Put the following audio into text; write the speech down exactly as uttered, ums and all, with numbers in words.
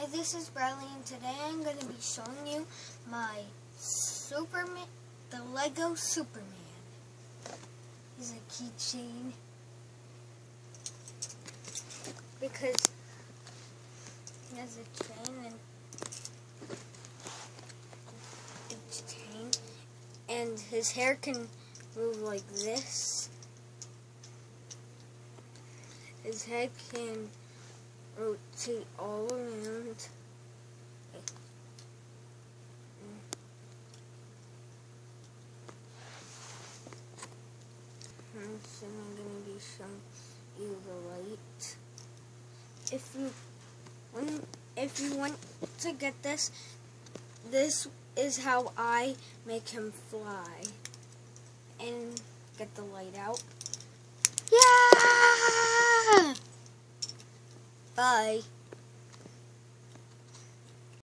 Hi, this is Bradley, and today I'm going to be showing you my Superman, the Lego Superman. He's a keychain because he has a chain and each chain, and his hair can move like this. His head can rotate all around. So I'm going to be showing you the light. If you want, if you want to get this, this is how I make him fly. And get the light out. Yeah! Bye.